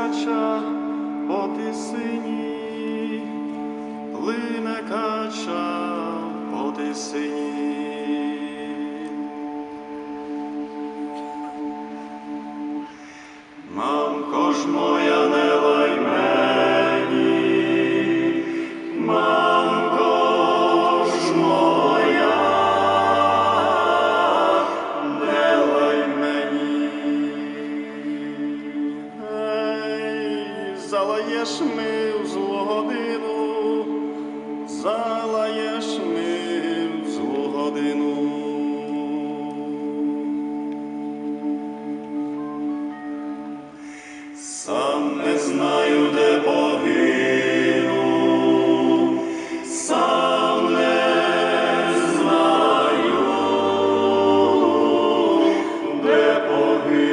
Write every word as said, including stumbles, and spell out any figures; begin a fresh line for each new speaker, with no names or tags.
кача по тисині, плине кача по тисині. Мамко ж моя, не лай мені, мамко ж моя, не лай мені. Ей, залаєш ми в злу годину, залаєш ми в злу годину. Сам не знаю, де погину, сам не знаю, де погину.